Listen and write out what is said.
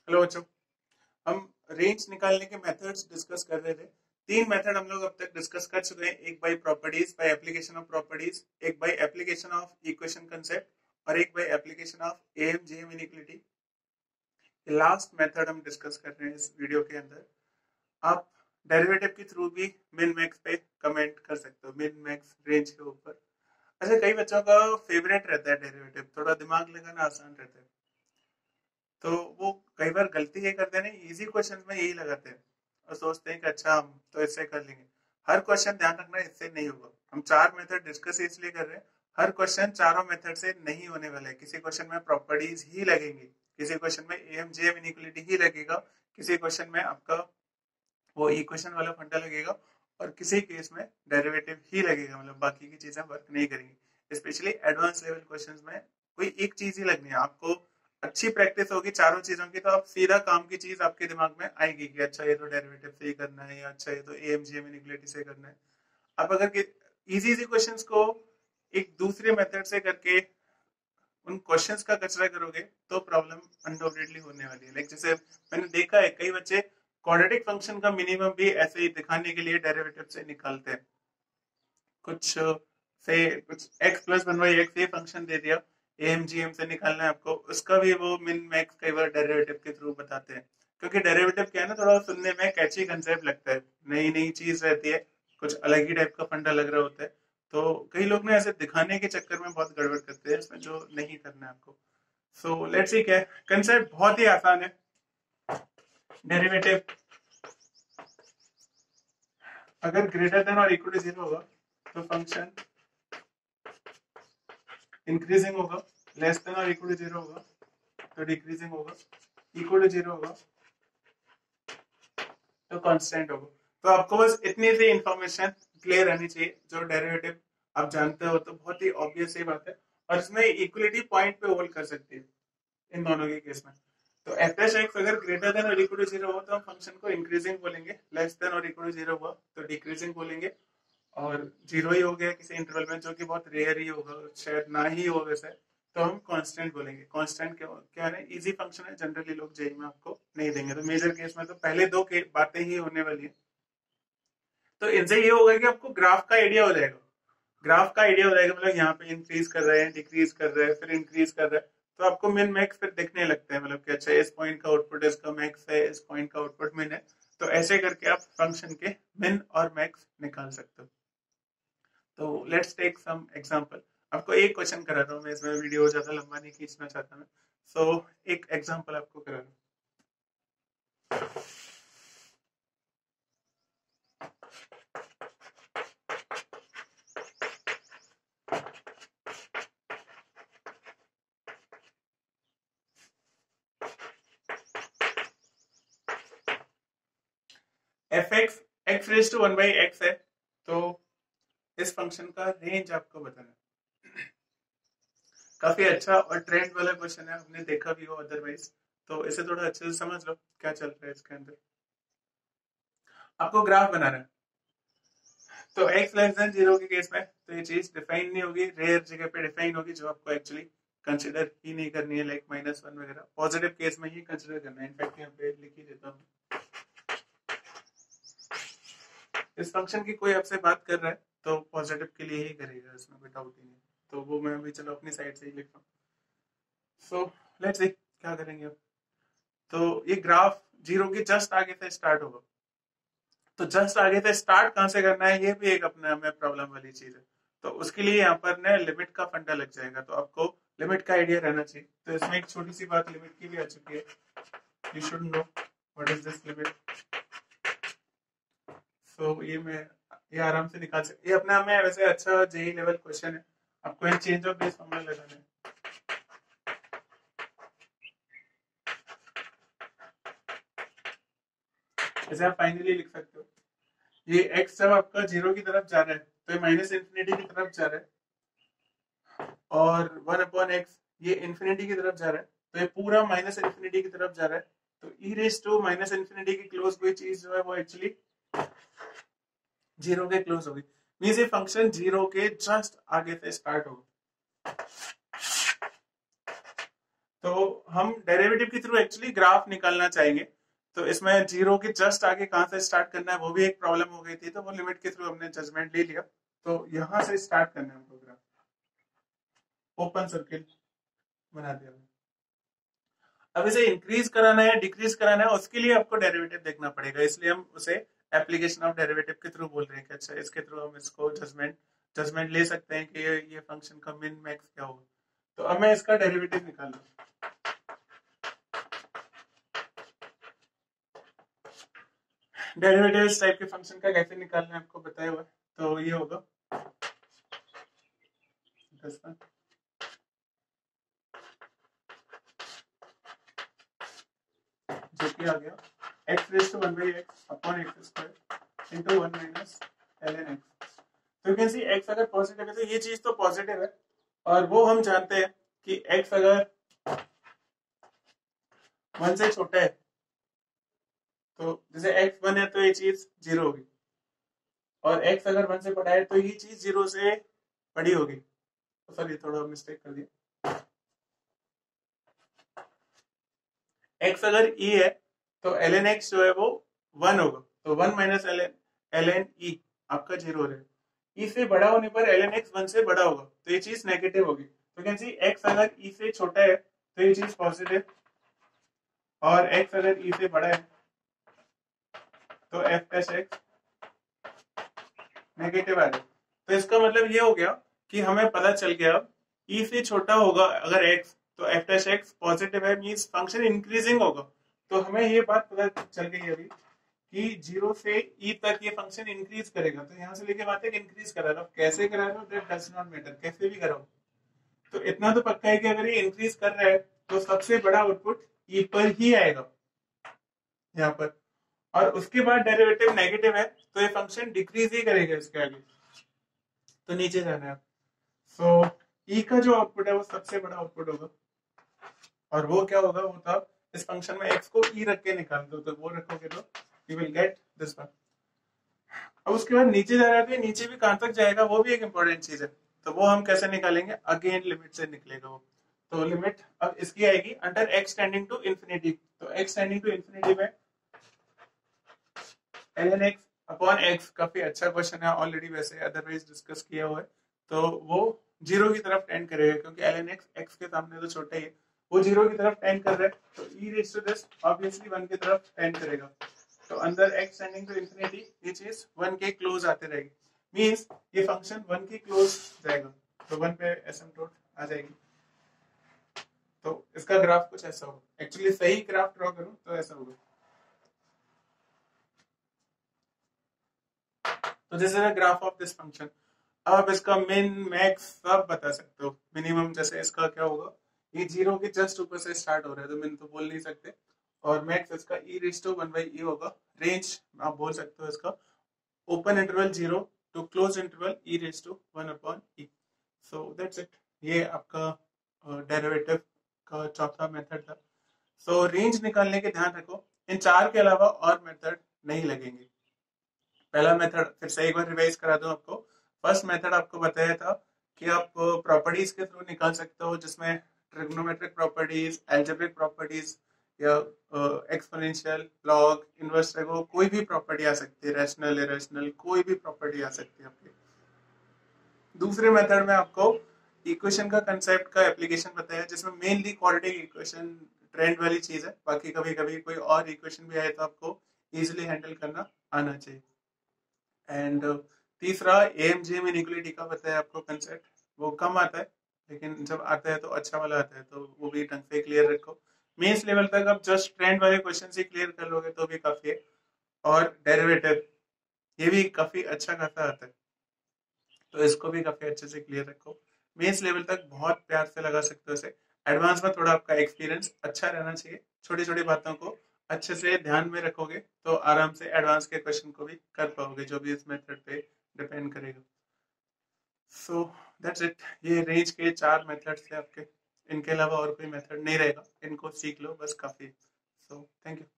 Hello बच्चों, हम range निकालने के मेथड्स डिस्कस कर रहे थे। तीन मेथड हम लोग अब तक डिस्कस कर चुके हैं। एक by properties, by application of properties, एक by application of equation concept और एक by application of AM JM inequality. Last method हम डिस्कस कर रहे हैं इस वीडियो के अंदर। आप डेरिवेटिव के थ्रू भी मिन मैक्स पे कमेंट कर सकते हो, मिन मैक्स रेंज के ऊपर। अच्छा, कई बच्चों का फेवरेट रहता है डेरिवेटिव, थोड़ा दिमाग लगाना आसान रहता है, तो वो कई बार गलती ये करते हैं ना, इजी क्वेश्चन में यही लगाते हैं और सोचते हैं कि अच्छा हम तो इससे कर लेंगे। हर क्वेश्चन ध्यान रखना, इससे नहीं होगा। हम चार मेथड डिस्कस इसलिए कर रहे हैं, हर क्वेश्चन चारों मेथड से नहीं होने वाला है। किसी क्वेश्चन में प्रॉपर्टीज ही लगेंगी, किसी क्वेश्चन में एएम जेएम इनइक्वालिटी ही लगेगा, किसी क्वेश्चन में आपका वो इक्वेशन वाला फंडा लगेगा और किसी केस में डेरिवेटिव ही लगेगा। मतलब बाकी की चीजें वर्क नहीं करेंगी। स्पेशली एडवांस लेवल क्वेश्चंस में कोई एक चीज ही लगनी है। आपको अच्छी प्रैक्टिस होगी चारों चीजों की, तो आप सीधा काम की चीज आपके दिमाग में आएगी कि अच्छा ये तो डेरिवेटिव से ही करना है, या अच्छा ये तो एएम-जेएम इनइक्वालिटी से करना है। आप अगर इजी इजी क्वेश्चंस को एक दूसरे मेथड से करके उन क्वेश्चंस का कचरा करोगे तो प्रॉब्लम अनडाउटेडली होने वाली है। लाइक जैसे मैंने देखा है, कई बच्चे क्वाड्रेटिक फंक्शन का मिनिमम भी ऐसे ही दिखाने के लिए डेरिवेटिव से निकालते हैं। कुछ x plus one by x ये फंक्शन दे दिया, एएम-जीएम से निकालना है आपको, उसका भी वो मिन मैक्स कई बार डेरिवेटिव के थ्रू बताते हैं। क्योंकि डेरिवेटिव क्या है ना, थोड़ा सुनने में कैची कंसेप्ट लगता है, नई नई चीज रहती है, कुछ अलग ही टाइप का फंडा लग रहा होता है। तो कई लोग ना ऐसे दिखाने के चक्कर में बहुत गड़बड़ करते हैं, इसमें जो नहीं करना है आपको। सो लेट्स सी, क्या कंसेप्ट बहुत ही आसान है। डेरिवेटिव अगर ग्रेटर देन और इक्वल टू जीरो होगा तो फंक्शन इंक्रीजिंग होगा, लेस देन और इक्वल टू जीरो होगा तो डिक्रीजिंग होगा, इक्वल टू जीरो होगा तो कांस्टेंट होगा। तो आपको बस इतनी सी इंफॉर्मेशन क्लियर रहनी चाहिए। जो डेरिवेटिव आप जानते हो तो बहुत ही ऑब्वियस सी बात है, और इसमें इक्वलिटी पॉइंट पे होल्ड कर सकती है इन दोनों के केस में। तो एफ एच एक्स अगर ग्रेटर देन और इक्वल टू जीरो हो तो हम फंक्शन को इंक्रीजिंग बोलेंगे, लेस देन और इक्वल टू जीरो हुआ तो डिक्रीजिंग बोलेंगे, और जीरो ही हो गया किसी इंटरवल में, जो कि बहुत रेयर ही होगा, शायद ना ही हो वैसे, तो हम कांस्टेंट बोलेंगे। कांस्टेंट क्या है, इजी फंक्शन है, जनरली लोग जेई में आपको नहीं देंगे। तो मेजर केस में तो पहले दो के बातें ही होने वाली है। तो इनसे ये होगा कि आपको ग्राफ का आइडिया हो जाएगा। ग्राफ का आइडिया हो जाएगा, मतलब यहाँ पे इंक्रीज कर रहे हैं, डिक्रीज कर रहे हैं, फिर इंक्रीज कर रहे हैं, तो आपको मिन मैक्स फिर दिखने लगते हैं। मतलब कि अच्छा इस पॉइंट का आउटपुट इसका मैक्स है, इस पॉइंट का आउटपुट मिन है। तो ऐसे करके आप फंक्शन के मिन और मैक्स निकाल सकते हो। तो लेट्स टेक सम एग्जांपल। आपको एक क्वेश्चन कराता हूँ मैं, इसमें वीडियो ज्यादा लंबा नहीं खींचना चाहता मैं। सो एक एग्जांपल आपको करा रहा हूँ। F x x raise to one by x है, तो इस फंक्शन का रेंज आपको बताना है। काफी अच्छा और ट्रेंड वाला क्वेश्चन है, आपने देखा भी हो अदरवाइज, तो इसे थोड़ा अच्छे से समझ लो क्या चल रहा है इसके अंदर। आपको ग्राफ बनाना है, तो x लेस देन जीरो के केस में तो ये चीज डिफाइन नहीं होगी, रेयर जगह पे डिफाइन होगी, जो आपको एक्चुअली कंसिडर ही नहीं करनी है, लाइक -1 वगैरह। पॉजिटिव केस में ही कंसिडर करना है, इनफैक्ट यहाँ पे लिख ही देता हूँ। इस फंक्शन की कोई आपसे बात कर रहा है तो पॉजिटिव के लिए ही करेगा, इसमें कोई डाउट ही नहीं। तो वो मैं अभी चलो अपनी साइड से ही लिख रहा हूँ। सो लेट्स सी क्या करेंगे अब। तो ये ग्राफ जीरो के जस्ट आगे से स्टार्ट होगा, तो जस्ट आगे से स्टार्ट कहां से करना है, ये भी एक अपने में प्रॉब्लम वाली चीज है। तो उसके लिए यहाँ पर ना लिमिट का फंडा लग जाएगा, तो आपको लिमिट का आइडिया रहना चाहिए। तो इसमें एक छोटी सी बात लिमिट की भी आ चुकी है, you should know what is this limit. So ये आराम से निकाल सकते, ये अपने आप में वैसे अच्छा जेई लेवल क्वेश्चन है। आपको एक चेंज ऑफ बेस फॉर्मूला लगाना है। जैसे आप फाइनली लिख सकते हो, ये x जब आपका जीरो की तरफ जा रहा है तो ये माइनस इन्फिनिटी की तरफ जा रहा है, और 1/x ये इन्फिनिटी की तरफ जा रहा है, तो ये पूरा माइनस इन्फिनिटी की तरफ जा रहा है। तो e raise to minus infinity की क्लोज कोई चीज जो है वो एक्चुअली जीरो के क्लोज होगी। मींस ये फंक्शन जीरो के जस्ट आगे से स्टार्ट होगा। तो हम डेरिवेटिव के थ्रू एक्चुअली ग्राफ निकालना चाहेंगे। तो इसमें जीरो के जस्ट आगे कहाँ से स्टार्ट करना है वो भी एक प्रॉब्लम हो गई थी, तो वो लिमिट के थ्रू हमने जजमेंट ले लिया। तो यहाँ से स्टार्ट करना है हमको ग्राफ, ओपन सर्किल बना दिया। अब इसे इंक्रीज कराना है डिक्रीज कराना है, उसके लिए आपको डेरिवेटिव देखना पड़ेगा, इसलिए हम उसे एप्लीकेशन ऑफ डेरिवेटिव के थ्रू बोल रहे हैं कि अच्छा इसके थ्रू हम इसको जजमेंट ले सकते हैं कि ये फंक्शन का मिन मैक्स क्या होगा। तो अब मैं इसका डेरिवेटिव निकाल लूं। डेरिवेटिव इस टाइप के फंक्शन का कैसे निकालना है आपको बताया हुआ है। तो ये होगा जो कि आ गया x raise to 1/x upon x square into 1 minus ln x। तो यू कैन सी x अगर पॉजिटिव है तो ये चीज तो पॉजिटिव है, और वो हम जानते हैं कि x अगर 1 से छोटा है, तो जैसे x 1 है तो ये चीज 0 होगी, और x अगर 1 से बड़ा है तो ये चीज 0 से बड़ी होगी। तो सॉरी थोड़ा मिस्टेक कर दिया, x अगर e है तो ln x जो है वो 1 होगा, तो 1 माइनस ln e आपका 0 रहेगा। e से बड़ा होने पर ln x 1 से बड़ा होगा, तो ये चीज नेगेटिव होगी। तो कैन सी x अगर e से छोटा है तो ये चीज पॉजिटिव, और x अगर e से बड़ा है तो f डैश x नेगेटिव आ जाए। तो इसका मतलब ये हो गया कि हमें पता चल गया e से छोटा होगा अगर x तो f डैश x पॉजिटिव है, मींस फंक्शन इंक्रीजिंग होगा। तो हमें ये बात पता चल गई अभी कि 0 से e तक ये फंक्शन इंक्रीज करेगा। तो यहाँ से लेके बात है इंक्रीज करा रहा हूँ, कैसे करा रहा हूँ दैट डज नॉट मैटर, कैसे भी कराओ। तो इतना तो पक्का है कि अगर ये इंक्रीज कर रहा है तो सबसे बड़ा आउटपुट e पर ही आएगा यहाँ पर, और उसके बाद डेरिवेटिव नेगेटिव है तो ये फंक्शन डिक्रीज ही करेगा इसके आगे। तो नीचे जाना है, सो ई का जो आउटपुट है वो सबसे बड़ा आउटपुट होगा, और वो क्या होगा, वो था इस फंक्शन में x को ई रख के निकाल दो, तो वो रखोगे तो you will get this one. अब उसके बाद नीचे जा रहा है तो नीचे भी कहां तक जाएगा वो भी एक इंपॉर्टेंट चीज है, तो वो हम कैसे निकालेंगे, अगेन लिमिट से निकलेगा वो। तो लिमिट अब इसकी आएगी under x tending to infinity. तो x टेंडिंग टू इंफिनिटी में ln x अपॉन x, काफी अच्छा क्वेश्चन है ऑलरेडी, वैसे अदरवाइज डिस्कस किया हुआ है। तो वो 0 की तरफ टेंड करेगा क्योंकि ln x x के सामने तो छोटा ही है, वो 0 की तरफ टेंड कर रहा है, तो e raise to this obviously 1 की तरफ टेंड करेगा। तो अंदर x टेंडिंग टू इंफिनिटी ये चीज 1 के क्लोज आते रहेगी, मींस ये फंक्शन 1 के क्लोज जाएगा, तो 1 पे एसिम्पटोट आ जाएगी। तो इसका ग्राफ कुछ ऐसा होगा, एक्चुअली सही ग्राफ ड्रॉ करूं तो ऐसा होगा। तो this is a graph of this function. अब इसका मिन मैक्स सब बता सकते हो, मिनिमम जैसे इसका क्या होगा, ये 0 के जस्ट ऊपर से स्टार्ट हो रहा है तो मिन तो बोल नहीं सकते, और मैक्स इसका e रेज़ टू 1/e होगा। रेंज आप बोल सकते हो इसका open interval 0 to close interval e raise to 1/e। So that's it, ये आपका डेरिवेटिव का चौथा मेथड था। सो रेंज निकालने के ध्यान रखो, इन चार के अलावा और मेथड नहीं लगेंगे। पहला मेथड फिर से एक बार रिवाइज करा दूं आपको। फर्स्ट मेथड आपको बताया था कि आप प्रॉपर्टीज के थ्रू निकाल सकते हो, जिसमें ट्रिग्नोमेट्रिक प्रॉपर्टीज, एल्जेब्रिक प्रॉपर्टीज, या एक्सपोनेंशियल, लॉग, इनवर्स, रेगो, कोई भी प्रॉपर्टी आ सकती है, रैशनल, इरेशनल, कोई भी प्रॉपर्टी आ सकती है आपकी। दूसरे मेथड में आपको इक्वेशन का कंसेप्ट का एप्लीकेशन बताया, जिसमें मेनली क्वाड्रेटिक इक्वेशन ट्रेंड वाली चीज है, बाकी कभी कभी कोई और इक्वेशन भी आए तो आपको इजिली हैंडल करना आना चाहिए। एंड तीसरा एएमजीएम इनइक्वालिटी का बताया आपको कंसेप्ट, वो कम आता है लेकिन जब आता है तो अच्छा वाला आता है, तो वो भी ढंग से क्लियर रखो। मेंस लेवल तक आप जस्ट ट्रेंड वाले क्वेश्चन से क्लियर कर लोगे तो भी काफी है, और डेरिवेटिव ये भी काफी अच्छा खासा आता है, तो इसको भी काफी अच्छे से क्लियर रखो। मेंस लेवल तक बहुत प्यार से लगा सकते हो इसे, एडवांस में थोड़ा आपका एक्सपीरियंस अच्छा रहना चाहिए, छोटी छोटी बातों को अच्छे से ध्यान में रखोगे तो आराम से एडवांस के क्वेश्चन को भी कर पाओगे, जो भी इस मेथड पे डिपेंड करेगा। सो दैट्स इट, ये रेंज के 4 मेथड्स थे आपके, इनके अलावा और कोई मेथड नहीं रहेगा, इनको सीख लो बस काफी। So thank you.